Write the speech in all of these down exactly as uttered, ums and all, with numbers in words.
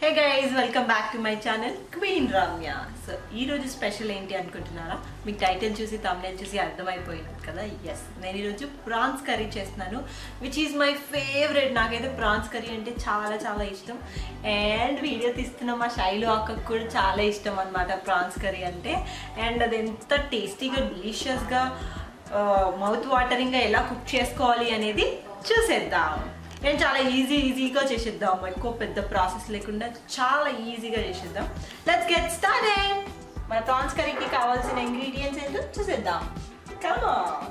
Hey guys, welcome back to my channel Queen Ramya. So ee roju special enti anukuntunnara meeku title chusi thumbnail chusi ardhamayipoyinది kada. Yes, nenu ee roju prawns curry chestunanu which is my favorite. Nakaithe prawns curry ante chaala chaala ishtam and video tistunna ma Shailu akkaku kuda chaala ishtam annamata prawns curry ante, and adi enta tasty ga delicious ga mouth watering ga ela cook chesukovali anedi chuseddam. నేను చాలా easy ఈజీగా చేసేద్దాం, ఎక్కువ పెద్ద process లేకుండా చాలా ఈజీగా చేసేద్దాం. Let's get started. మన ప్రాన్స్ కర్రీకి కావాల్సిన ఇంగ్రీడియంట్స్ ఏంటో చూసేద్దాం. Come on.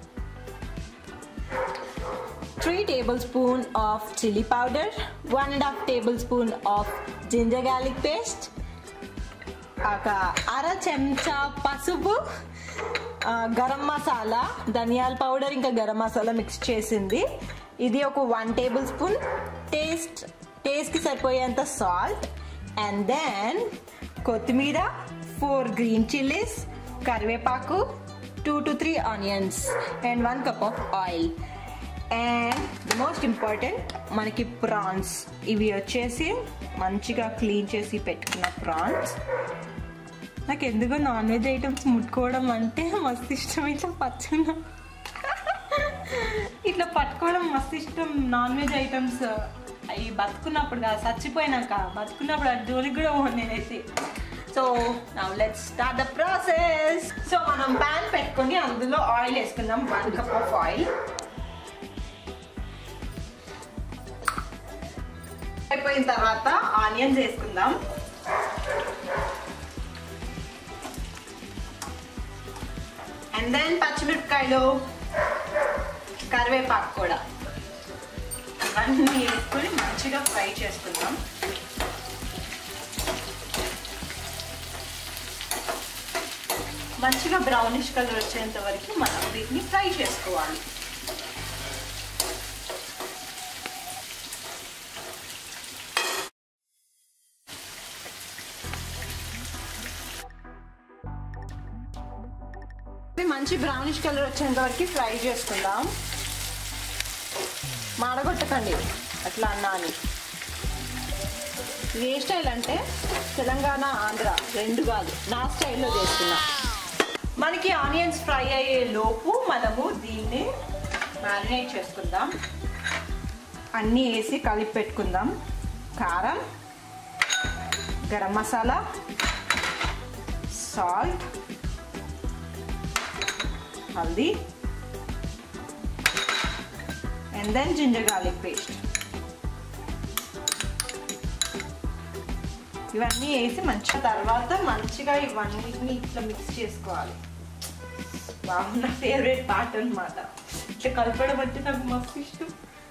three tablespoon of chili powder, one and a half tablespoon of ginger garlic paste, ఒక అర చెంచా పసుపు, గరం మసాలా, ధనియాల పౌడర్ ఇంకా గరం మసాలా మిక్స్ చేసింది, ఇది ఒక వన్ టేబుల్ స్పూన్, టేస్ట్ టేస్ట్కి సరిపోయేంత సాల్ట్, అండ్ దెన్ కొత్తిమీర, ఫోర్ గ్రీన్ చిల్లీస్, కరివేపాకు, two to three onions and one cup of oil. And the most important మనకి ప్రాన్స్, ఇవి వచ్చేసి మంచిగా క్లీన్ చేసి పెట్టుకున్న ప్రాన్స్. నాకు ఎందుకో నాన్ వెజ్ ఐటమ్స్ ముట్టుకోవడం అంటే మస్తు ఇష్టం. ఇట్లా పచ్చుకున్నా ఇట్లా పట్టుకోవడం మస్తు ఇష్టం. నాన్ వెజ్ ఐటమ్స్ అవి బతుకున్నప్పుడు కాదు, చచ్చిపోయినాక. బతుకున్నప్పుడు అది జోలికి కూడా పోను నేనైతే. So now let's start the process. So మనం ప్యాన్ పెట్టుకొని అందులో ఆయిల్ వేసుకుందాం, వన్ కప్ ఆఫ్ ఆయిల్. అయిపోయిన తర్వాత ఆనియన్స్ వేసుకుందాం. అండ్ దెన్ పచ్చిమిరపకాయలు, కరివేపాకు కూడా ఇవన్నీ వేసుకొని మంచిగా ఫ్రై చేసుకుందాం. మంచిగా బ్రౌనిష్ కలర్ వచ్చేంత వరకు మనం వీటిని ఫ్రై చేసుకోవాలి. మంచి బ్రౌనిష్ కలర్ వచ్చేంత వరకు ఫ్రై చేసుకుందాం. మాడగొట్టకండి అట్లా అన్నా అని. ఏ స్టైల్ అంటే తెలంగాణ ఆంధ్ర రెండు కాదు, నా స్టైల్లో చేస్తున్నా. మనకి ఆనియన్స్ ఫ్రై అయ్యే లోపు మనము దీన్ని మ్యారినేట్ చేసుకుందాం. అన్నీ వేసి కలిపి పెట్టుకుందాం. కారం, గరం మసాలా, సాల్ట్, హల్దీ, and then ginger garlic paste. ఇవన్నీ వేసి మంచిగా తర్వాత మంచిగా ఇవన్నీ ఇట్లా మిక్స్ చేసుకోవాలి. బాగా నా ఫేవరెట్ పార్ట్ అన్నమాట. ఇట్లా కలపడం అంటే నాకు మస్తు ఇష్టం.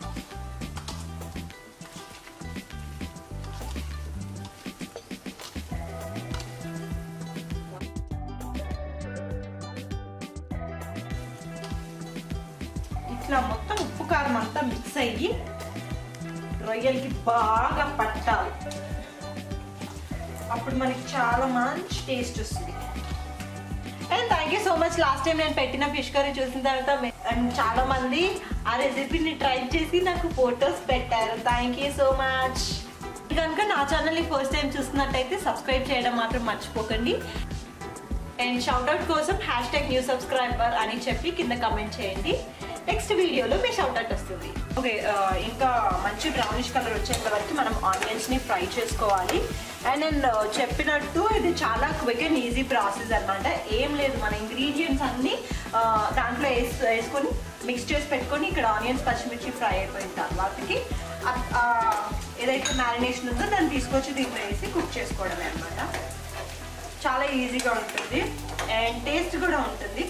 ఇట్లా మొత్తం ఉప్పు కారం అంతా మిక్స్ అయ్యి రొయ్యలకి బాగా పట్టాలి. అప్పుడు మనకి చాలా మంచి టేస్ట్ వస్తుంది. And thank you so much. Last time నేను పెట్టిన ఫిష్ కర్రీ చూసిన తర్వాత చాలా మంది ఆ రెసిపీని ట్రై చేసి నాకు ఫొటోస్ పెట్టారు. Thank you so much. కనుక నా ఛానల్ని ఫస్ట్ టైం చూస్తున్నట్టయితే సబ్స్క్రైబ్ చేయడం మాత్రం మర్చిపోకండి. అండ్ షౌట్అవుట్ కోసం హ్యాష్ ట్యాగ్ న్యూ సబ్స్క్రైబర్ అని చెప్పి కింద కమెంట్ చేయండి. నెక్స్ట్ వీడియోలో మీ షౌట్అవుట్ వస్తుంది. ఓకే, ఇంకా మంచి బ్రౌనిష్ కలర్ వచ్చేంత వరకు మనం ఆనియన్స్ని ఫ్రై చేసుకోవాలి. అండ్ నేను చెప్పినట్టు ఇది చాలా క్విక్ అండ్ ఈజీ ప్రాసెస్ అనమాట. ఏం లేదు, మన ఇంగ్రీడియంట్స్ అన్నీ దాంట్లో వేసి వేసుకొని మిక్స్ చేసి పెట్టుకొని ఇక్కడ ఆనియన్స్ పచ్చిమిర్చి ఫ్రై అయిపోయిన తర్వాతకి ఏదైతే మ్యారినేషన్ ఉందో దాన్ని తీసుకొచ్చి దీంట్లో వేసి కుక్ చేసుకోవడమే అనమాట. చాలా ఈజీగా ఉంటుంది అండ్ టేస్ట్ కూడా ఉంటుంది.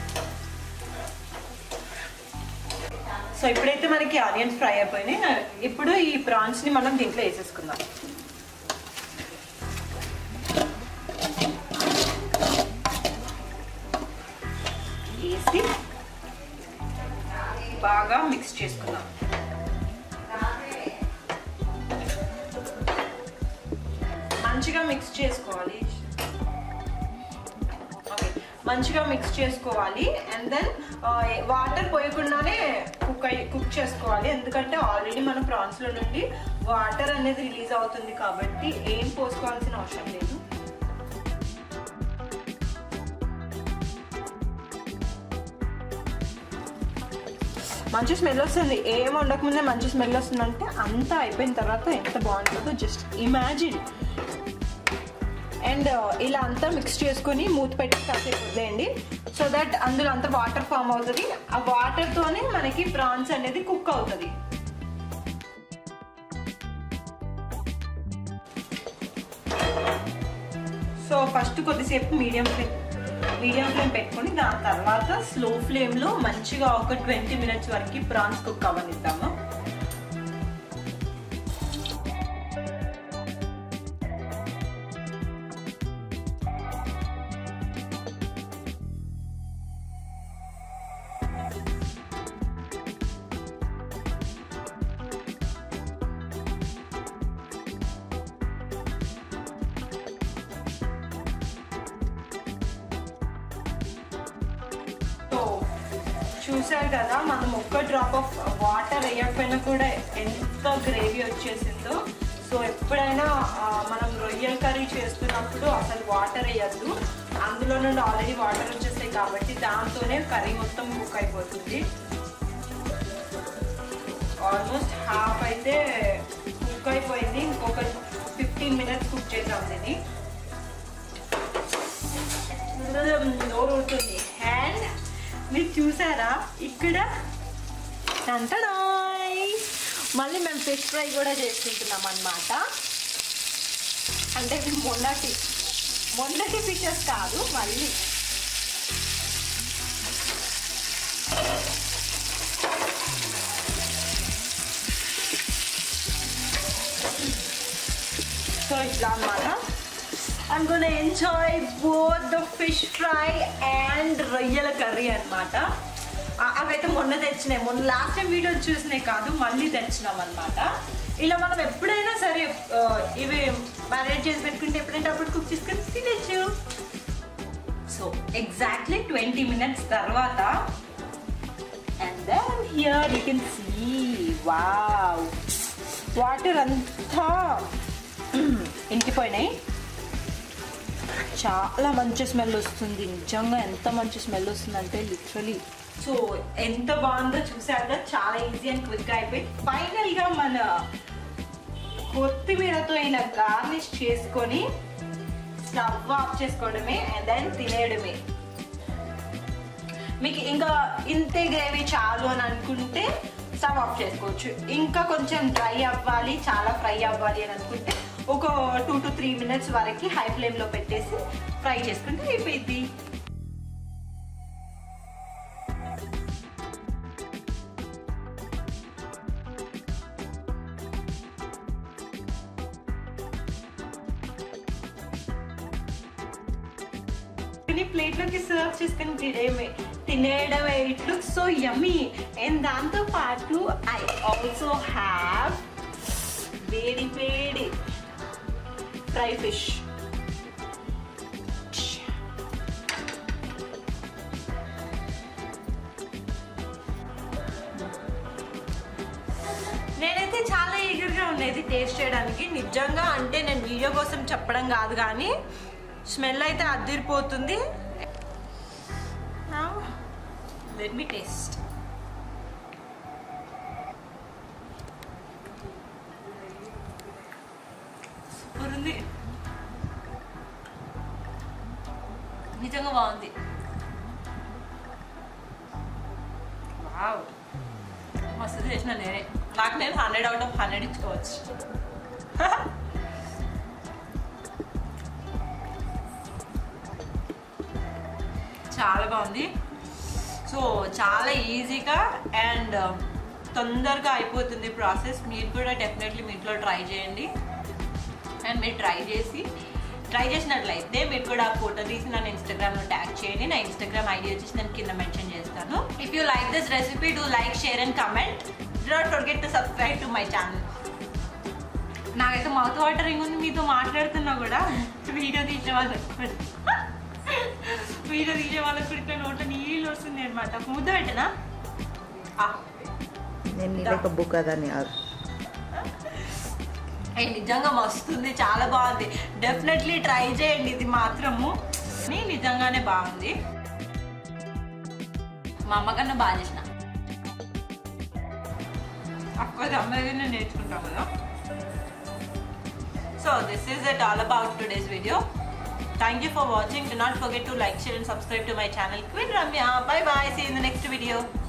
సో ఇప్పుడైతే మనకి ఆనియన్స్ ఫ్రై అయిపోయినాయి. ఇప్పుడు ఈ ప్రాన్స్ని మనం దీంట్లో వేసేసుకుందాం. వేసి బాగా మిక్స్ చేసుకుందాం. మంచిగా మిక్స్ చేసుకోవాలి. మంచిగా మిక్స్ చేసుకోవాలి. అండ్ దెన్ వాటర్ పోయకుండానే కుక్ కుక్ చేసుకోవాలి. ఎందుకంటే ఆల్రెడీ మన ప్రాన్స్లో నుండి వాటర్ అనేది రిలీజ్ అవుతుంది కాబట్టి ఏం పోసుకోవాల్సిన అవసరం లేదు. మంచి స్మెల్ వస్తుంది. ఏం వండకముందే మంచి స్మెల్ వస్తుందంటే అంతా అయిపోయిన తర్వాత ఎంత బాగుంటుందో జస్ట్ ఇమాజిన్. అండ్ ఇలా అంతా మిక్స్ చేసుకొని మూత పెట్టి కాసేపు వదిలేయండి. సో దట్ అందులో అంతా వాటర్ ఫామ్ అవుతుంది. ఆ వాటర్తోనే మనకి ప్రాన్స్ అనేది కుక్ అవుతుంది. సో ఫస్ట్ కొద్దిసేపు మీడియం ఫ్లేమ్ మీడియం ఫ్లేమ్ పెట్టుకొని దాని తర్వాత స్లో ఫ్లేమ్లో మంచిగా ఒక ట్వంటీ మినిట్స్ వరకు ప్రాన్స్ కుక్ అవ్వనిద్దాము. చూసారు కదా, మనం ఒక్క డ్రాప్ ఆఫ్ వాటర్ వేయకపోయినా కూడా ఎంత గ్రేవీ వచ్చేసిందో. సో ఎప్పుడైనా మనం రొయ్యల కర్రీ చేస్తున్నప్పుడు అసలు వాటర్ వేయద్దు. అందులో నుండి ఆల్రెడీ వాటర్ వచ్చేస్తాయి కాబట్టి దాంతోనే కర్రీ మొత్తం కుక్ అయిపోతుంది. ఆల్మోస్ట్ హాఫ్ అయితే కుక్ అయిపోయింది. ఇంకొక ఫిఫ్టీన్ మినిట్స్ కుక్ చేద్దాం దీన్ని. నోరు ఉంటుంది. అండ్ మీరు చూసారా ఇక్కడ టంటడాయ్ మళ్ళీ మేము ఫిష్ ఫ్రై కూడా చేసుకుంటున్నాం అన్నమాట. అంటే మొన్నటి మొన్నటి ఫిషెస్ కాదు, మళ్ళీ సో ఇట్లా అన్నమాట. I'm gonna enjoy both the fish fry and రొయ్యల కర్రీ అనమాట. అవైతే మొన్న తెచ్చినాయి, మొన్న లాస్ట్ టైం వీడియో చూసినాయి కాదు, మళ్ళీ తెచ్చినాం అనమాట. ఇలా మనం ఎప్పుడైనా సరే ఇవి మ్యారినేట్ చేసి పెట్టుకుంటే ఎప్పుడైనా అప్పుడు కుక్ చేసుకొని తినచ్చు. సో ఎగ్జాక్ట్లీ ట్వంటీ మినిట్స్ తర్వాత and then here you can see wow water అంతా ఇంకిపోయినాయి. చాలా మంచి స్మెల్ వస్తుంది. నిజంగా ఎంత మంచి స్మెల్ వస్తుందంటే లిటరలీ. సో ఎంత బాగుందో చూసాక చాలా ఈజీ అండ్ క్విక్గా అయిపోయి ఫైనల్గా మన కొత్తిమీరతో ఇలా గార్నిష్ చేసుకొని స్టవ్ ఆఫ్ చేసుకోవడమే అండ్ దెన్ తినేయడమే. మీకు ఇంకా ఇంతే గ్రేవీ చాలు అని అనుకుంటే స్టవ్ ఆఫ్ చేసుకోవచ్చు. ఇంకా కొంచెం డ్రై అవ్వాలి, చాలా ఫ్రై అవ్వాలి అని అనుకుంటే ఒక టూ టు త్రీ మినిట్స్ వరకు హై ఫ్లేమ్లో పెట్టేసి ఫ్రై చేసుకుంటే అయిపోయింది. ప్లేట్లోకి సర్వ్ చేసుకుని తినేయడమే తినేయడమే it looks so yummy. And దాంతో పాటు ఐ ఆల్సో హ్యావ్ వేడి వేడి ఫ్రై ఫిష్. నేనైతే చాలా ఈగర్గా ఉండేది టేస్ట్ చేయడానికి నిజంగా. అంటే నేను వీడియో కోసం చెప్పడం కాదు కానీ స్మెల్ అయితే అదిరిపోతుంది. Now let me taste. Super ఉంది, నిజంగా బాగుంది. వావ్ మస్తు చేసిన నేనే. నాకు నేను హండ్రెడ్ అవుట్ ఆఫ్ హండ్రెడ్ ఇచ్చుకోవచ్చు. చాలా బాగుంది. సో చాలా ఈజీగా అండ్ తొందరగా అయిపోతుంది ప్రాసెస్. మీరు కూడా డెఫినెట్లీ మీ ఇంట్లో ట్రై చేయండి. అండ్ మీరు ట్రై చేసి ట్రై చేసినట్లయితే మీరు కూడా ఫోటో తీసి నన్ను ఇన్స్టాగ్రామ్లో ట్యాగ్ చేయండి. నా ఇన్స్టాగ్రామ్ ఐడి వచ్చేసి నేను కింద మెన్షన్ చేస్తాను. If you like this recipe do like, share and comment. Do not forget to subscribe to my channel. నాకైతే మౌత్ వాటరింగ్ ఉంది మీతో మాట్లాడుతున్నా కూడా. వీడియో తీసే వాళ్ళకి వీడియో తీసే వాళ్ళకి కూడా నోట నీళ్ళు వస్తుంది అనమాట. ముద్ద పెట్టనా నేను నీళ్ళ బుక్ కదా అండ్ నిజంగా మస్తుంది, చాలా బాగుంది. డెఫినెట్లీ ట్రై చేయండి ఇది మాత్రము. నిజంగానే బాగుంది. మా అమ్మకన్నా బాగా చేసిన. అక్కడ అమ్మాయి నేను నేర్చుకుంటాం కదా. So this is it all about today's video. Thank you for watching. Do not forget to like, share and subscribe to my channel Queen Ramya. Bye bye. See you in the next video.